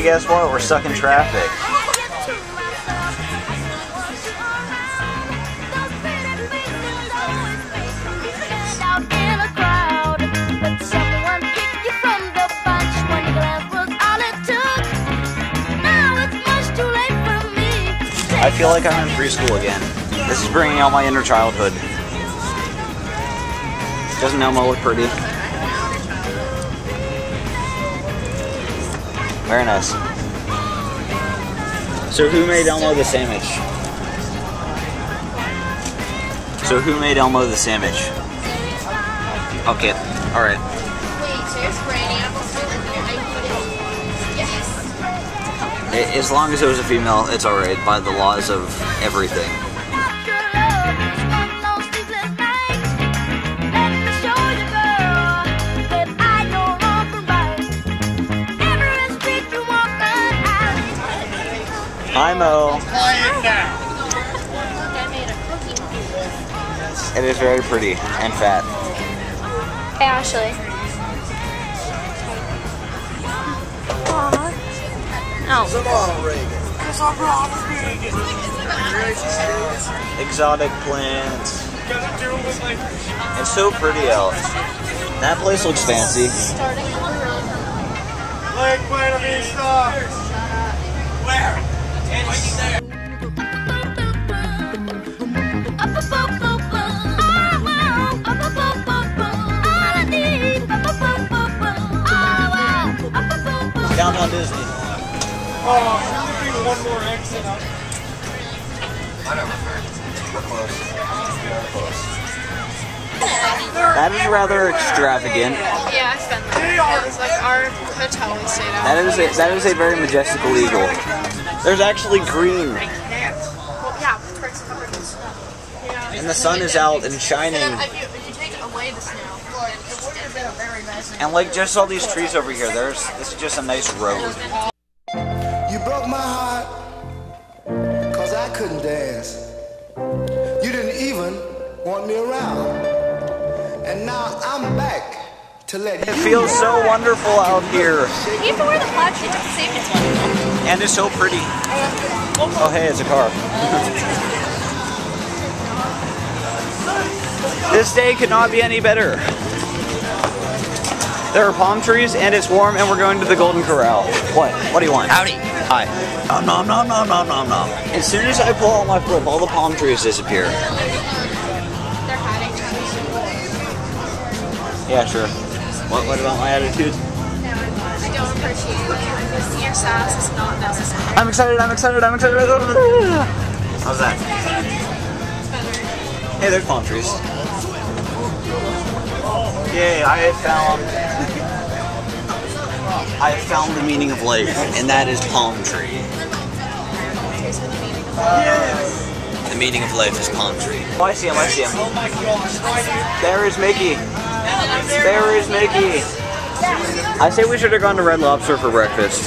And guess what? We're stuck in traffic. I feel like I'm in preschool again. This is bringing out my inner childhood. Doesn't Elmo look pretty? Very nice. So who made Elmo the sandwich? Okay, alright. As long as it was a female, it's alright by the laws of everything. Hi, Mo. It is very pretty and fat. Hey, Ashley. Oh. Exotic plants. It's so pretty out. That place looks fancy. Where? Downtown Disney. Oh, you do one more exit up. We're close. That is rather extravagant. Yeah, it's been there. It was like our hotel we stayed at. That is a very majestical eagle. There's actually green. Well, yeah, it's covered in snow. Yeah. And the sun is out and shining. If you take away the snow, it would have been a very nice. And like just all these trees over here, this is just a nice road. You broke my heart, cause I couldn't dance. You didn't even want me around. And now I'm back to let you. It feels so wonderful out here. You have to wear the plaid shirt to save this one. And it's so pretty. Oh hey, it's a car. This day could not be any better. There are palm trees and it's warm and we're going to the Golden Corral. What? What do you want? Howdy. Hi. Nom nom nom nom nom nom. As soon as I pull out my flip, all the palm trees disappear. They're hiding. Yeah, sure. What about my attitude? I don't appreciate it. Your sass is not necessary. I'm excited. How's that? Hey, there's palm trees. Yay, I have found the meaning of life, and that is palm tree. Yes. The meaning of life is palm tree. Oh, I see him. There is Mickey. There is Mickey. I say we should have gone to Red Lobster for breakfast.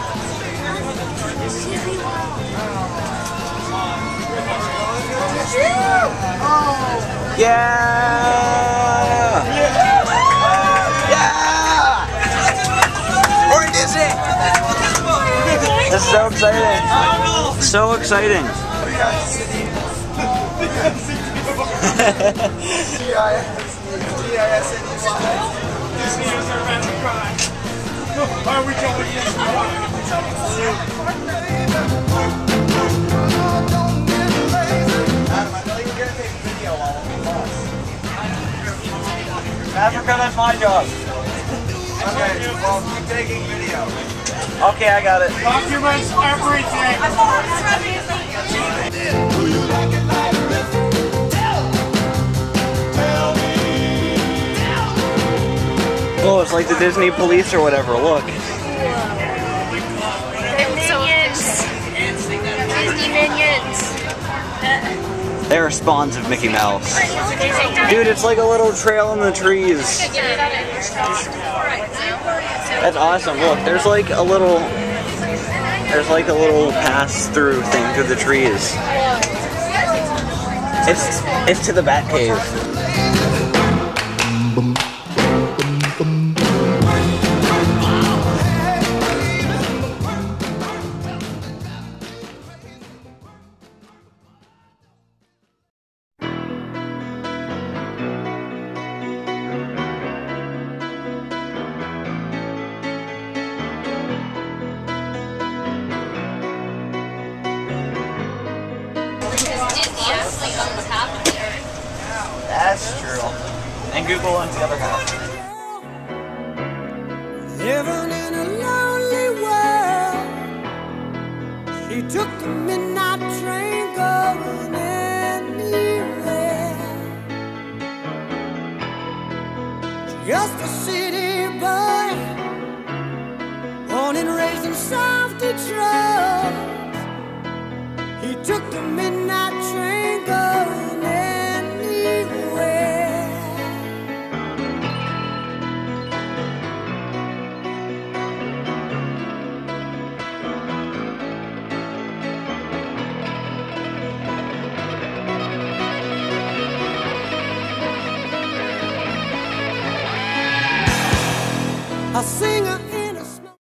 Yeah! We're in Disney! This is so exciting. So exciting. Are we going Africa, that's my job. Okay, well, keep taking video. Okay, I got it. Documents everything. Oh, it's like the Disney police or whatever, look. Disney minions. They are spawns of Mickey Mouse. Dude, it's like a little trail in the trees. That's awesome. Look, there's like a little pass-through thing through the trees. It's to the Bat Cave. That's true. And Google owns the other half. Living in a lonely world, she took the midnight train going anywhere. Just a city boy, born and raised in South Detroit. He took the midnight train going anywhere. I see